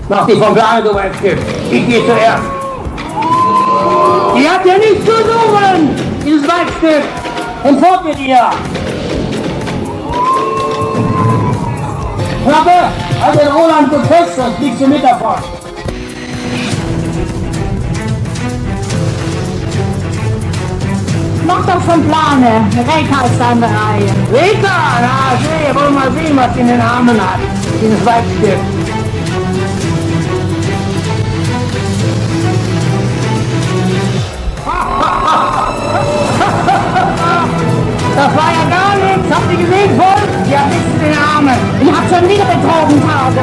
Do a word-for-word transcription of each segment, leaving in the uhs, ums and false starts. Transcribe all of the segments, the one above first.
Mach dich vom Plan, du Weibschiff. Ich gehe zuerst. Ihr habt ja nichts zu suchen, dieses Weibschiff. Und fort mit ihr. Klappe, halt den Roland gut fest, sonst fliegst du mit davon. Mach doch schon Plane. Reka ist an der Reihe. Reka, na seh, wollen wir mal sehen, was sie in den Armen hat. Dieses Weibschiff. Das war ja gar nichts. Habt ihr gesehen, voll? Die hat nichts in den Armen. Ich hab schon wieder betrogen, Tage.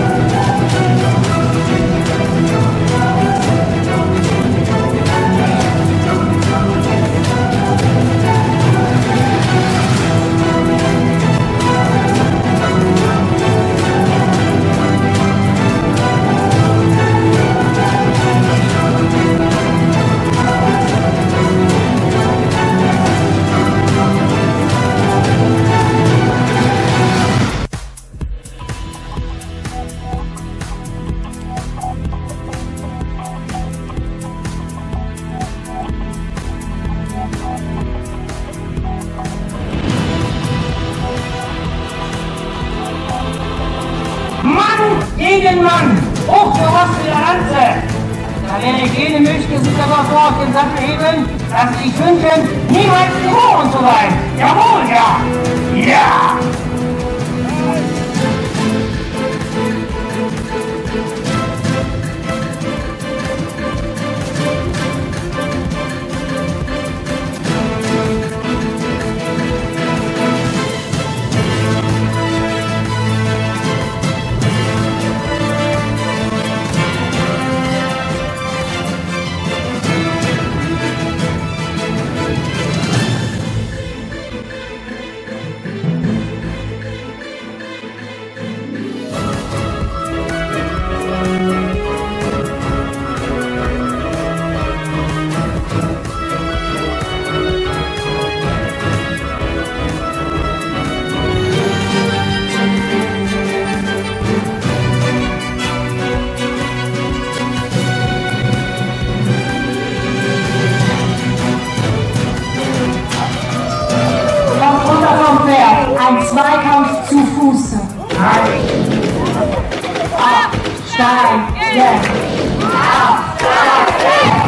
Gegen Mann! Hoch für was für der Lanze! Da wäre jede Milchke sich aber vor auf den Sattel heben, dass sie sich wünschen, niemals geboren zu sein! Jawohl, ja! Ja! Ein Zweikampf zu Fuße. Auf, Stein, jetzt. Auf, Stein, jetzt.